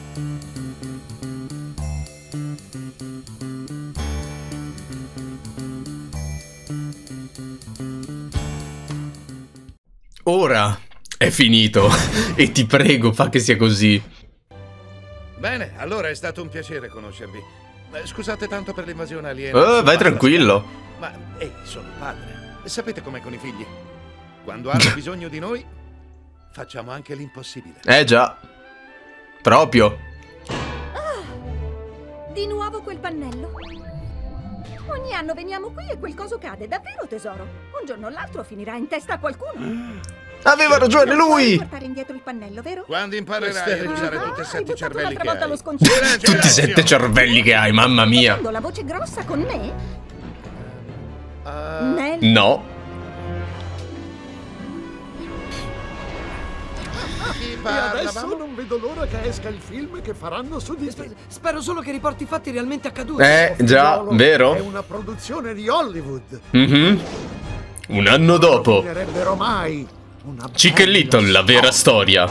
Ora è finito e ti prego, fa che sia così. Bene, allora è stato un piacere conoscervi. Scusate tanto per l'invasione aliena. Vai tranquillo. Ma, sono padre. Sapete com'è con i figli? Quando hanno bisogno di noi, facciamo anche l'impossibile. Già. Proprio. Di nuovo quel pannello. Ogni anno veniamo qui e quel coso cade, davvero tesoro? Un giorno o l'altro finirà in testa a qualcuno. Aveva ragione lui! Puoi portare indietro il pannello, vero? Quando imparerai a usare tutti e sette i cervelli che volta hai. lo sconcerto. Tutti i 7 cervelli che hai, mamma mia. La voce grossa con me? No. E adesso non vedo l'ora che esca il film che faranno su di te. Spero solo che riporti fatti realmente accaduti. Già, vero? È una produzione di Hollywood. Un anno dopo. Non finirebbero mai. Una Chicken Little, la vera storia.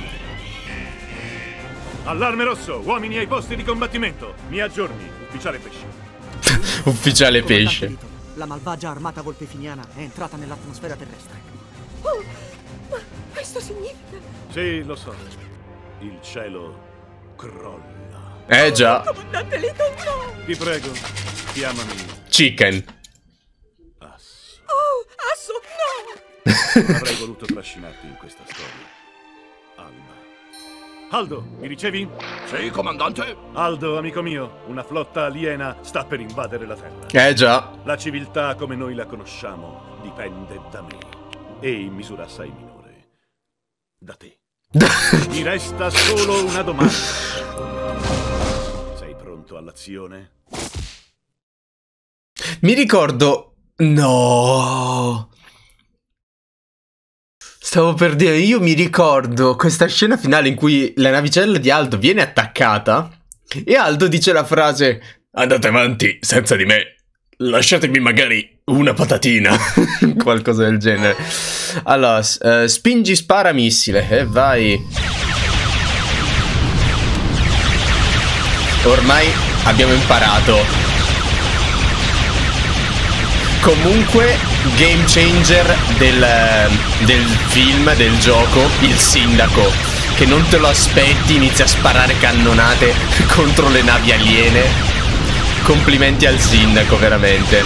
Allarme rosso, uomini ai posti di combattimento. Mi aggiorni, ufficiale pesce. Ufficiale pesce. Little, la malvagia armata volpefiniana è entrata nell'atmosfera terrestre. Oh, ma questo significa... Sì, lo so. Il cielo crolla. Già. Comandante Little, no! Ti prego, chiamami Chicken. Asso. Oh, Asso, no! Avrei voluto trascinarti in questa storia. Alma. Aldo, mi ricevi? Sì, comandante. Aldo, amico mio, una flotta aliena sta per invadere la Terra. Già. La civiltà come noi la conosciamo dipende da me. E in misura assai minore da te. Mi resta solo una domanda. Sei pronto all'azione? Mi ricordo... No. Stavo per dire, io mi ricordo questa scena finale in cui la navicella di Aldo viene attaccata e Aldo dice la frase: andate avanti senza di me, lasciatemi magari una patatina. Qualcosa del genere. Allora, spingi spara missile e vai. Ormai abbiamo imparato. Comunque, game changer del film, del gioco, il sindaco, che non te lo aspetti, inizia a sparare cannonate contro le navi aliene. Complimenti al sindaco, veramente.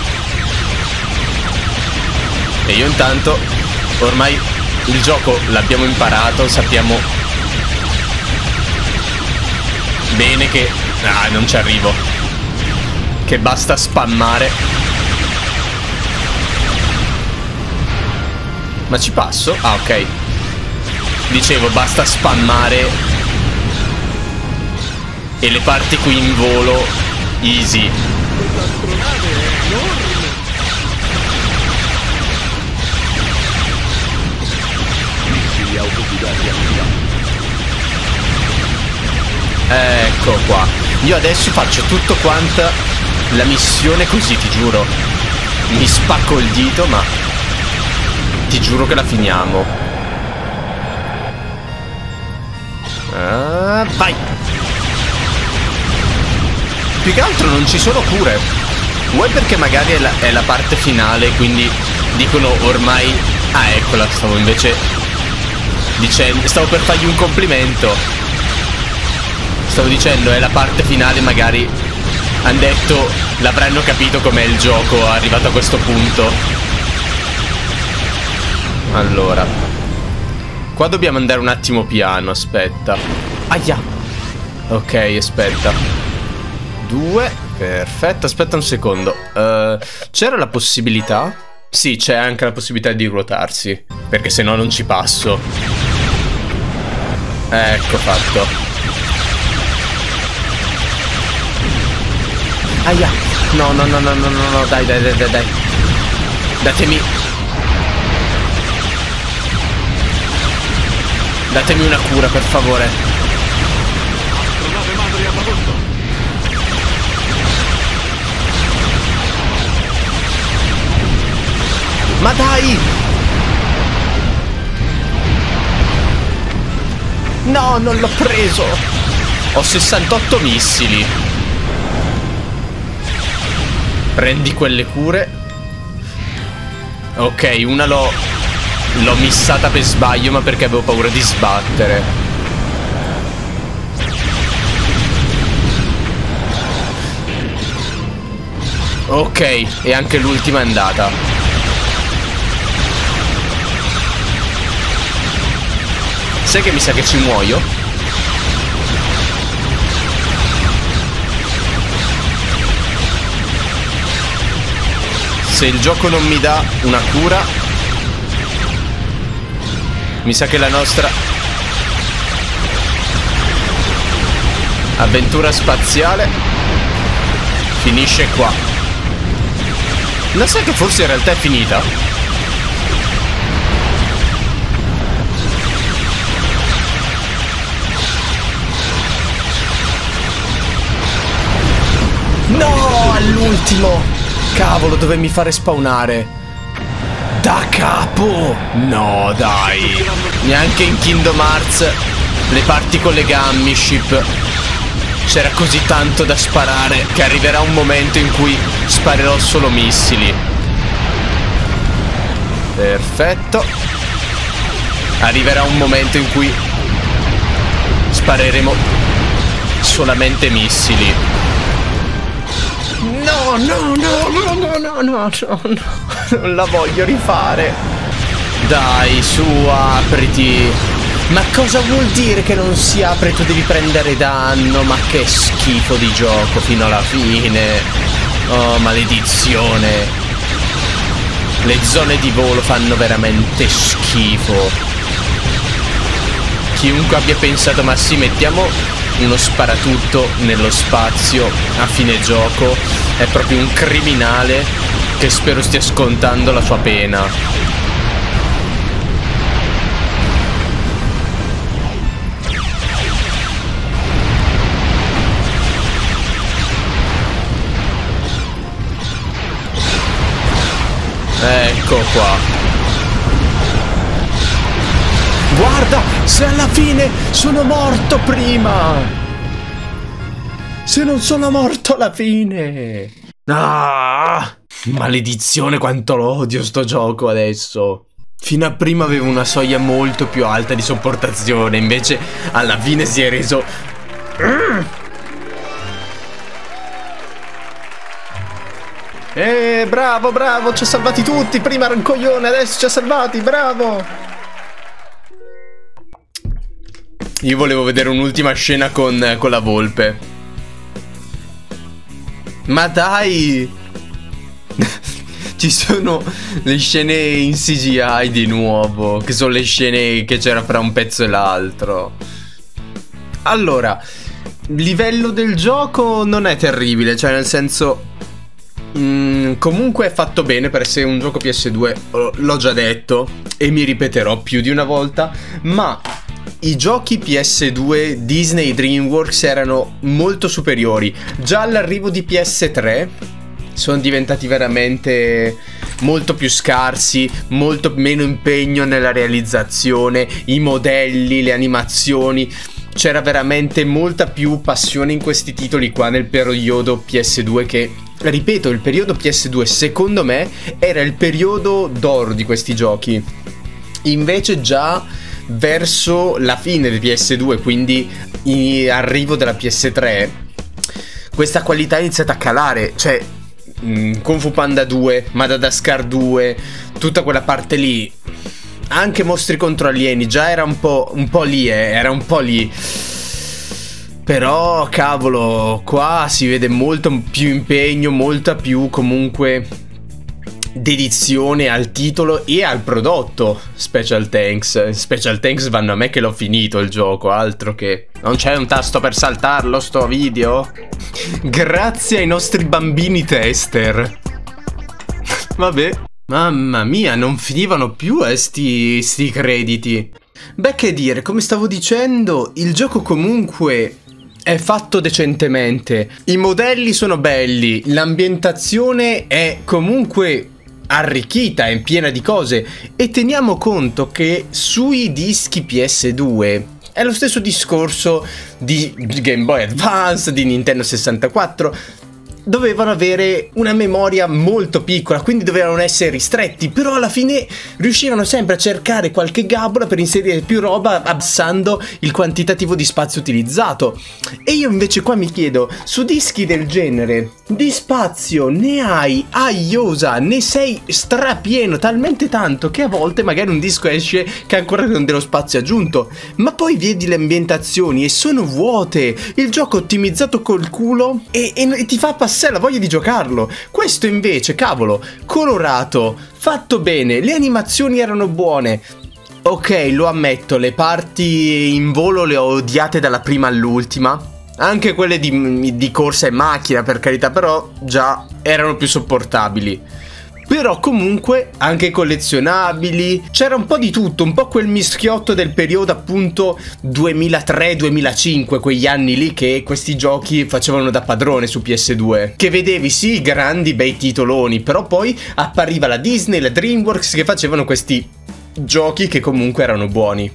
E io intanto, ormai il gioco l'abbiamo imparato, sappiamo bene che... Ah, non ci arrivo. Che basta spammare. Ma ci passo? Ah, ok. Dicevo, basta spammare. E le parti qui in volo, easy. Quell'astronave è enorme. Missili autoguidati attivati. Ecco qua. Io adesso faccio tutto quanta la missione così, ti giuro. Mi spacco il dito, ma... ti giuro che la finiamo. Vai. Più che altro non ci sono cure. Vuoi perché magari è la parte finale, quindi dicono ormai... Ah, eccola, stavo invece dicendo... Stavo per fargli un complimento. Stavo dicendo, è la parte finale, magari hanno detto, l'avranno capito com'è il gioco arrivato a questo punto. Allora, qua dobbiamo andare un attimo piano, aspetta. Aia. Ok, aspetta. 2, perfetto, aspetta un secondo. C'era la possibilità? Sì, c'è anche la possibilità di ruotarsi, perché se no non ci passo. Ecco fatto. Aia. No, no, no, no, no, no, no, dai, dai, dai, dai. Datemi... Datemi una cura, per favore. Astronave madre a babordo. Ma dai! No, non l'ho preso! Ho 68 missili. Prendi quelle cure. Ok, una l'ho missata per sbaglio, ma perché avevo paura di sbattere. Ok, e anche l'ultima è andata. Sai che mi sa che ci muoio? Se il gioco non mi dà una cura, mi sa che la nostra avventura spaziale finisce qua. Non sai che forse in realtà è finita? No, all'ultimo! Cavolo, dovevi fare spawnare da capo. No, dai. Neanche in Kingdom Hearts le parti con le Gummy-ship c'era così tanto da sparare che arriverà un momento in cui sparerò solo missili. Perfetto. Arriverà un momento in cui spareremo solamente missili. No, no, no, no, no, no, no, no, non la voglio rifare. Dai, su, apriti. Ma cosa vuol dire che non si apre e tu devi prendere danno? Ma che schifo di gioco fino alla fine. Oh, maledizione. Le zone di volo fanno veramente schifo. Chiunque abbia pensato, ma sì, mettiamo uno sparatutto nello spazio a fine gioco, è proprio un criminale che spero stia scontando la sua pena. Ecco qua. Guarda, se alla fine sono morto prima! Se non sono morto alla fine! Ah! Maledizione, quanto lo odio sto gioco adesso! Fino a prima avevo una soglia molto più alta di sopportazione, invece alla fine si è reso... bravo, bravo, ci ha salvati tutti! Prima era un coglione, adesso ci ha salvati, bravo! Io volevo vedere un'ultima scena con la volpe. Ma dai! Ci sono le scene in CGI di nuovo, che sono le scene che c'era fra un pezzo e l'altro. Allora, livello del gioco non è terribile, cioè nel senso... comunque è fatto bene per essere un gioco PS2, l'ho già detto e mi ripeterò più di una volta, ma... I giochi PS2 Disney DreamWorks erano molto superiori. Già all'arrivo di PS3 sono diventati veramente molto più scarsi, molto meno impegno nella realizzazione, i modelli, le animazioni. C'era veramente molta più passione in questi titoli qua nel periodo PS2 che, ripeto, il periodo PS2 secondo me era il periodo d'oro di questi giochi. Invece già... verso la fine del PS2, quindi arrivo della PS3, questa qualità è iniziata a calare. Cioè Kung Fu Panda 2, Madagascar 2, tutta quella parte lì, anche Mostri contro Alieni già era un po' lì, era un po' lì. Però cavolo, qua si vede molto più impegno, molta più comunque dedizione al titolo e al prodotto. Special thanks vanno a me che l'ho finito il gioco, altro che... Non c'è un tasto per saltarlo sto video? Grazie ai nostri bambini tester. Vabbè. Mamma mia, non finivano più sti crediti. Beh, che dire, come stavo dicendo, il gioco comunque è fatto decentemente. I modelli sono belli, l'ambientazione è comunque arricchita, è piena di cose. E teniamo conto che sui dischi PS2 È lo stesso discorso di Game Boy Advance, di Nintendo 64. Dovevano avere una memoria molto piccola, quindi dovevano essere ristretti, però alla fine riuscivano sempre a cercare qualche gabola per inserire più roba, abbassando il quantitativo di spazio utilizzato. E io invece qua mi chiedo, su dischi del genere, di spazio ne hai a iosa, ne sei strapieno, talmente tanto che a volte magari un disco esce che ancora con dello spazio aggiunto, ma poi vedi le ambientazioni e sono vuote, il gioco è ottimizzato col culo e ti fa passare la voglia di giocarlo. Questo invece, cavolo, colorato, fatto bene, le animazioni erano buone. Ok, lo ammetto, le parti in volo le ho odiate dalla prima all'ultima, anche quelle di corsa e macchina, per carità, però già erano più sopportabili. Però comunque anche collezionabili, c'era un po' di tutto, un po' quel mischiotto del periodo appunto 2003-2005, quegli anni lì che questi giochi facevano da padrone su PS2, che vedevi sì grandi bei titoloni, però poi appariva la Disney, la DreamWorks che facevano questi giochi che comunque erano buoni.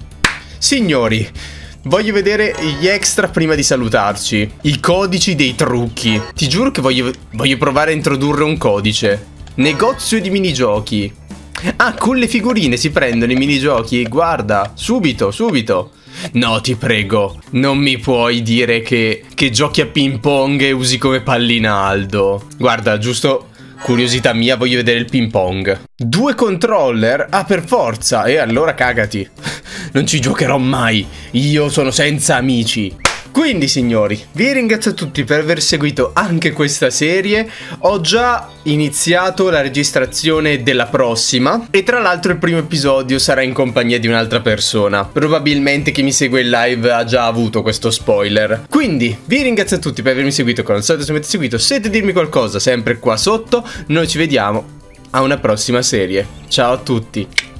Signori, voglio vedere gli extra prima di salutarci, i codici dei trucchi. Ti giuro che voglio provare a introdurre un codice. Negozio di minigiochi. Ah, con le figurine si prendono i minigiochi. Guarda, subito, subito. No, ti prego, non mi puoi dire che giochi a ping pong e usi come pallina Aldo. Guarda, giusto curiosità mia, voglio vedere il ping pong. 2 controller? Ah, per forza. E allora cagati. Non ci giocherò mai. Io sono senza amici. Quindi signori, vi ringrazio tutti per aver seguito anche questa serie. Ho già iniziato la registrazione della prossima e tra l'altro il primo episodio sarà in compagnia di un'altra persona. Probabilmente chi mi segue in live ha già avuto questo spoiler. Quindi vi ringrazio tutti per avermi seguito. Come al solito, se mi avete seguito, se volete dirmi qualcosa sempre qua sotto. Noi ci vediamo a una prossima serie. Ciao a tutti.